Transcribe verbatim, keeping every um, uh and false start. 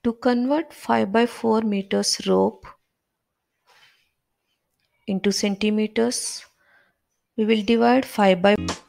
To convert five by four meters rope into centimeters, we will divide five by